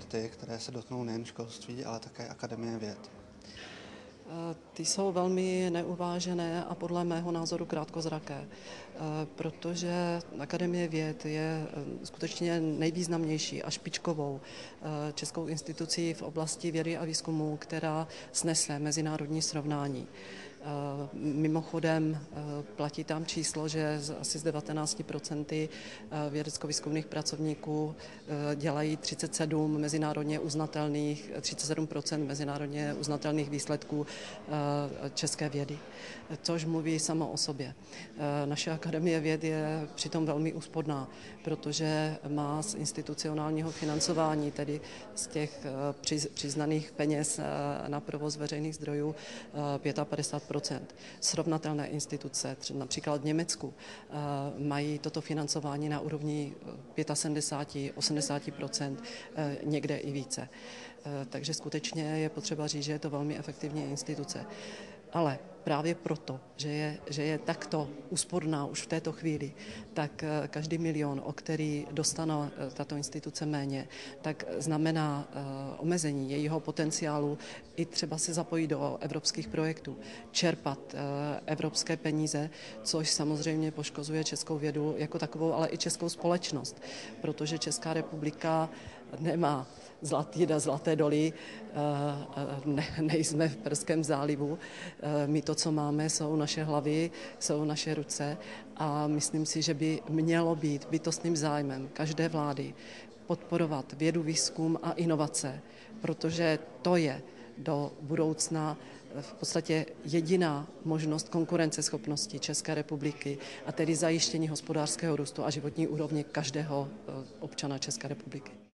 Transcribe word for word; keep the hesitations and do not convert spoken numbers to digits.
škrty, které se dotknou nejen školství, ale také Akademie věd? Ty jsou velmi neuvážené a podle mého názoru krátkozraké, protože Akademie věd je skutečně nejvýznamnější a špičkovou českou institucí v oblasti vědy a výzkumu, která snese mezinárodní srovnání. Mimochodem platí tam číslo, že asi z devatenáct procent vědecko-výzkumných pracovníků dělají třicet sedm mezinárodně uznatelných, třicet sedm procent mezinárodně uznatelných výsledků české vědy, což mluví samo o sobě. Naše Akademie věd je přitom velmi úsporná, protože má z institucionálního financování, tedy z těch přiznaných peněz na provoz veřejných zdrojů padesát pět procent. Srovnatelné instituce, například v Německu, mají toto financování na úrovni sedmdesát pět až osmdesát procent, někde i více. Takže skutečně je potřeba říct, že je to velmi efektivní instituce. Ale právě proto, že je, že je takto úsporná už v této chvíli, tak každý milion, o který dostane tato instituce méně, tak znamená omezení jejího potenciálu i třeba se zapojit do evropských projektů, čerpat evropské peníze, což samozřejmě poškozuje českou vědu jako takovou, ale i českou společnost, protože Česká republika nemá zlatý a zlaté doly, ne, nejsme v Perském zálivu. My to, co máme, jsou naše hlavy, jsou naše ruce a myslím si, že by mělo být bytostným zájmem každé vlády podporovat vědu, výzkum a inovace, protože to je do budoucna v podstatě jediná možnost konkurenceschopnosti České republiky a tedy zajištění hospodářského růstu a životní úrovně každého občana České republiky.